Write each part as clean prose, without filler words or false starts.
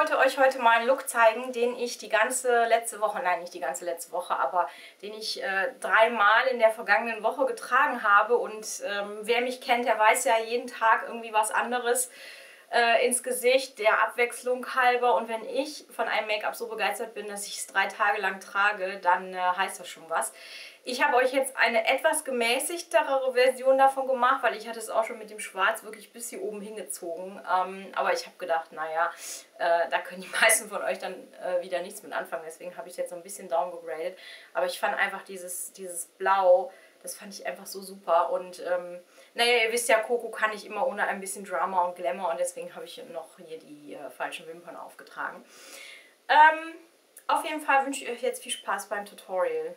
wollte euch heute mal einen Look zeigen, den ich die ganze letzte Woche, nein, nicht die ganze letzte Woche, aber den ich 3-mal in der vergangenen Woche getragen habe. Und wer mich kennt, der weiß ja jeden Tag irgendwie was anderes ins Gesicht, der Abwechslung halber. Und wenn ich von einem Make-up so begeistert bin, dass ich es 3 Tage lang trage, dann heißt das schon was. Ich habe euch jetzt eine etwas gemäßigtere Version davon gemacht, weil ich hatte es auch schon mit dem Schwarz wirklich bis hier oben hingezogen. Aber ich habe gedacht, naja, da können die meisten von euch dann wieder nichts mit anfangen. Deswegen habe ich jetzt so ein bisschen downgegradet. Aber ich fand einfach dieses Blau, das fand ich einfach so super. Und naja, ihr wisst ja, Coco kann ich immer ohne ein bisschen Drama und Glamour. Und deswegen habe ich noch hier die falschen Wimpern aufgetragen. Auf jeden Fall wünsche ich euch jetzt viel Spaß beim Tutorial.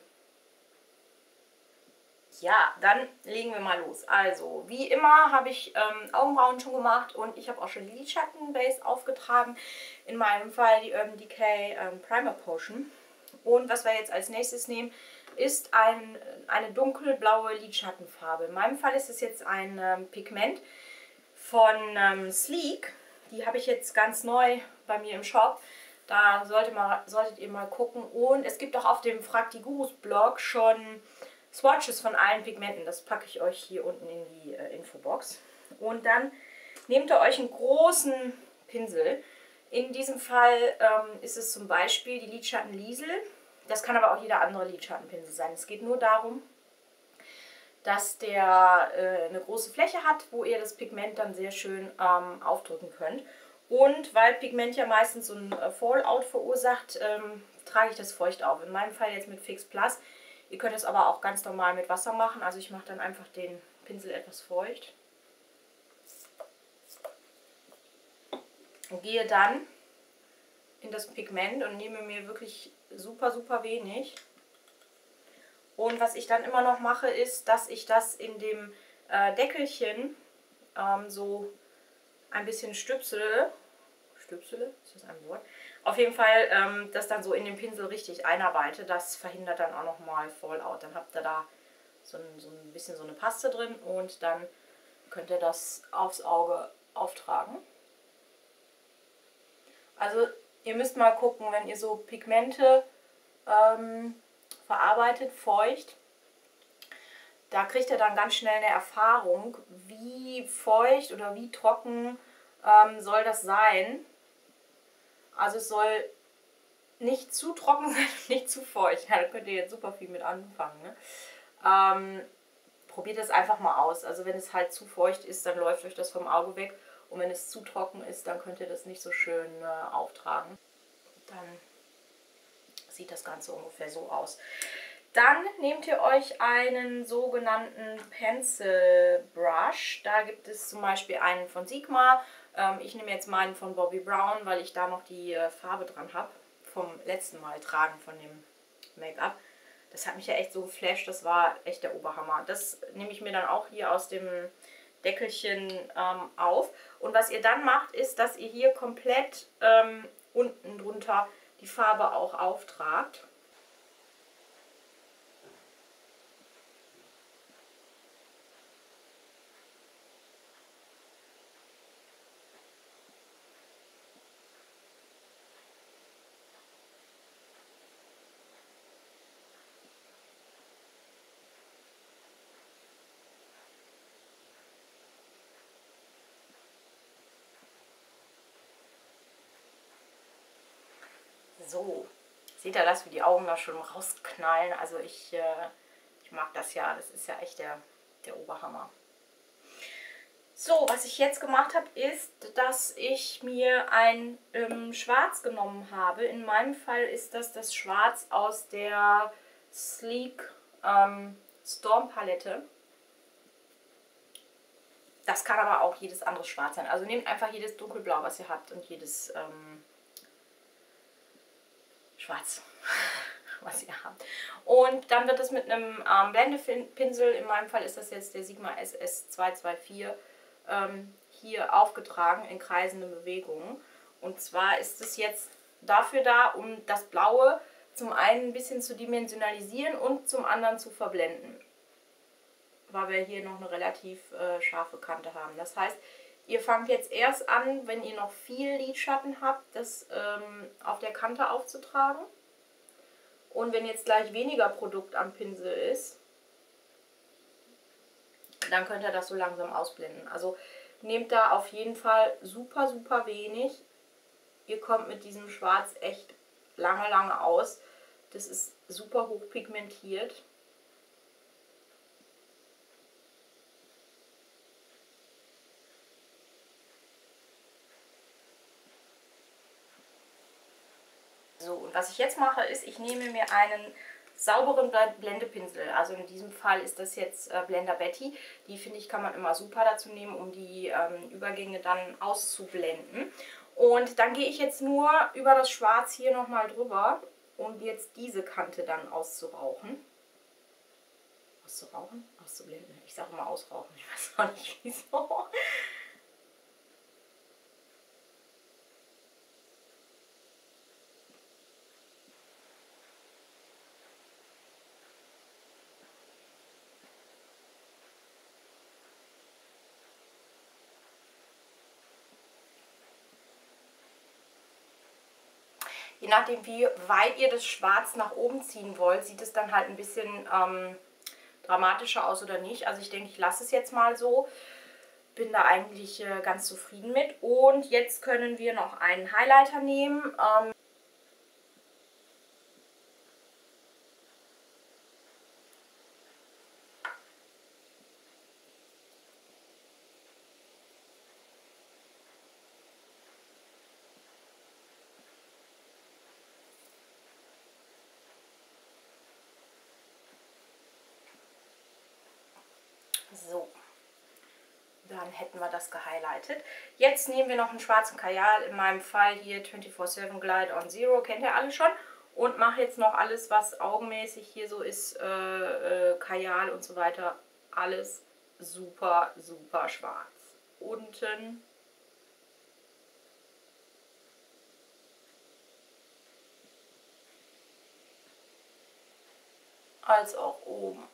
Ja, dann legen wir mal los. Also, wie immer habe ich Augenbrauen schon gemacht und ich habe auch schon die Lidschattenbase aufgetragen. In meinem Fall die Urban Decay Primer Potion. Und was wir jetzt als nächstes nehmen, ist eine dunkelblaue Lidschattenfarbe. In meinem Fall ist es jetzt ein Pigment von Sleek. Die habe ich jetzt ganz neu bei mir im Shop. Da solltet ihr mal gucken. Und es gibt auch auf dem Frag die Gurus Blog schon Swatches von allen Pigmenten. Das packe ich euch hier unten in die Infobox. Und dann nehmt ihr euch einen großen Pinsel. In diesem Fall ist es zum Beispiel die Lidschatten Liesel. Das kann aber auch jeder andere Lidschattenpinsel sein. Es geht nur darum, dass der eine große Fläche hat, wo ihr das Pigment dann sehr schön aufdrücken könnt. Und weil Pigment ja meistens so ein Fallout verursacht, trage ich das feucht auf. In meinem Fall jetzt mit Fix Plus. Ihr könnt es aber auch ganz normal mit Wasser machen. Also ich mache dann einfach den Pinsel etwas feucht. Und gehe dann in das Pigment und nehme mir wirklich super, super wenig. Und was ich dann immer noch mache, ist, dass ich das in dem Deckelchen so ein bisschen stüpsele. Stüpsele? Ist das ein Wort? Auf jeden Fall das dann so in den Pinsel richtig einarbeite. Das verhindert dann auch nochmal Fallout. Dann habt ihr da so ein bisschen so eine Paste drin und dann könnt ihr das aufs Auge auftragen. Also ihr müsst mal gucken, wenn ihr so Pigmente verarbeitet, feucht, da kriegt ihr dann ganz schnell eine Erfahrung, wie feucht oder wie trocken soll das sein. Also es soll nicht zu trocken sein und nicht zu feucht. Ja, da könnt ihr jetzt super viel mit anfangen. Ne? Probiert es einfach mal aus. Also wenn es halt zu feucht ist, dann läuft euch das vom Auge weg. Und wenn es zu trocken ist, dann könnt ihr das nicht so schön auftragen. Dann sieht das Ganze ungefähr so aus. Dann nehmt ihr euch einen sogenannten Pencil Brush. Da gibt es zum Beispiel einen von Sigma. Ich nehme jetzt meinen von Bobbi Brown, weil ich da noch die Farbe dran habe. Vom letzten Mal tragen von dem Make-up. Das hat mich ja echt so geflasht. Das war echt der Oberhammer. Das nehme ich mir dann auch hier aus dem Deckelchen auf. Und was ihr dann macht, ist, dass ihr hier komplett unten drunter die Farbe auch auftragt. So, seht ihr das, wie die Augen da schon rausknallen? Also ich mag das ja, das ist ja echt der Oberhammer. So, was ich jetzt gemacht habe, ist, dass ich mir ein Schwarz genommen habe. In meinem Fall ist das Schwarz aus der Sleek Storm Palette. Das kann aber auch jedes andere Schwarz sein. Also nehmt einfach jedes Dunkelblau, was ihr habt und jedes Schwarz, was ihr habt. Und dann wird es mit einem Blendepinsel, in meinem Fall ist das jetzt der Sigma SS224, hier aufgetragen in kreisenden Bewegungen. Und zwar ist es jetzt dafür da, um das Blaue zum einen ein bisschen zu dimensionalisieren und zum anderen zu verblenden. Weil wir hier noch eine relativ scharfe Kante haben. Das heißt, Ihr fangt jetzt erst an, wenn ihr noch viel Lidschatten habt, das auf der Kante aufzutragen. Und wenn jetzt gleich weniger Produkt am Pinsel ist, dann könnt ihr das so langsam ausblenden. Also nehmt da auf jeden Fall super, super wenig. Ihr kommt mit diesem Schwarz echt lange, lange aus. Das ist super hoch pigmentiert. So, und was ich jetzt mache, ist, ich nehme mir einen sauberen Blendepinsel. Also in diesem Fall ist das jetzt Blender Betty. Die, finde ich, kann man immer super dazu nehmen, um die Übergänge dann auszublenden. Und dann gehe ich jetzt nur über das Schwarz hier nochmal drüber, um jetzt diese Kante dann auszurauchen. Auszurauchen? Auszublenden. Ich sage immer ausrauchen. Ich weiß auch nicht wieso. Je nachdem, wie weit ihr das Schwarz nach oben ziehen wollt, sieht es dann halt ein bisschen dramatischer aus oder nicht. Also ich denke, ich lasse es jetzt mal so. Bin da eigentlich ganz zufrieden mit. Und jetzt können wir noch einen Highlighter nehmen. So, dann hätten wir das gehighlightet. Jetzt nehmen wir noch einen schwarzen Kajal, in meinem Fall hier 24/7 Glide on Zero, kennt ihr alle schon. Und mache jetzt noch alles, was augenmäßig hier so ist, Kajal und so weiter, alles super, super schwarz. Unten. Als auch oben.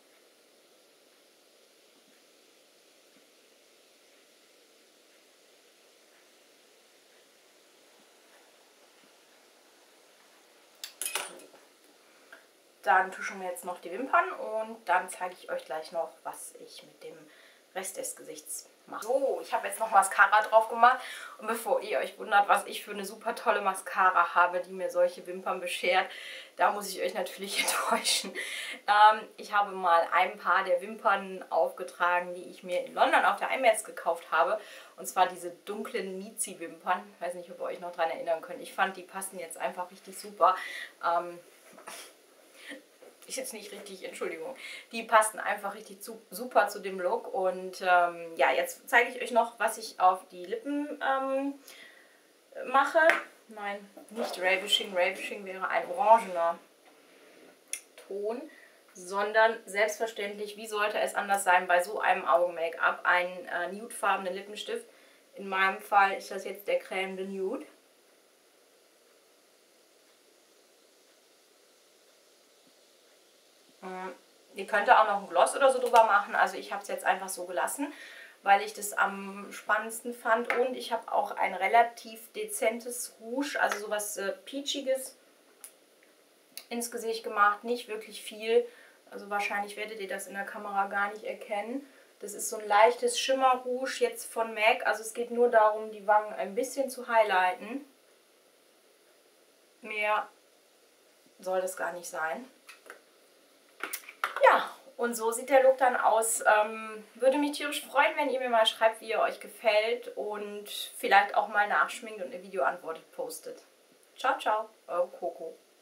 Dann tuschen wir jetzt noch die Wimpern und dann zeige ich euch gleich noch, was ich mit dem Rest des Gesichts mache. So, ich habe jetzt noch Mascara drauf gemacht und bevor ihr euch wundert, was ich für eine super tolle Mascara habe, die mir solche Wimpern beschert, da muss ich euch natürlich enttäuschen. Ich habe mal ein paar der Wimpern aufgetragen, die ich mir in London auf der IMATS gekauft habe. Und zwar diese dunklen Mizi-Wimpern. Ich weiß nicht, ob ihr euch noch daran erinnern könnt. Ich fand, die passen jetzt einfach richtig super. Ist jetzt nicht richtig, Entschuldigung. Die passten einfach richtig super zu dem Look. Und ja, jetzt zeige ich euch noch, was ich auf die Lippen mache. Nein, nicht Ravishing. Ravishing wäre ein orangener Ton. Sondern selbstverständlich, wie sollte es anders sein bei so einem Augen-Make-up, einen nudefarbenen Lippenstift. In meinem Fall ist das jetzt der Crème de Nude. Ihr könnt auch noch einen Gloss oder so drüber machen, also ich habe es jetzt einfach so gelassen, weil ich das am spannendsten fand. Und ich habe auch ein relativ dezentes Rouge, also sowas Peachiges ins Gesicht gemacht, nicht wirklich viel. Also wahrscheinlich werdet ihr das in der Kamera gar nicht erkennen. Das ist so ein leichtes Schimmer-Rouge jetzt von MAC, also es geht nur darum, die Wangen ein bisschen zu highlighten. Mehr soll das gar nicht sein. Ja, und so sieht der Look dann aus. Würde mich tierisch freuen, wenn ihr mir mal schreibt, wie er euch gefällt und vielleicht auch mal nachschminkt und eine Videoantwort postet. Ciao, ciao, eure Coco.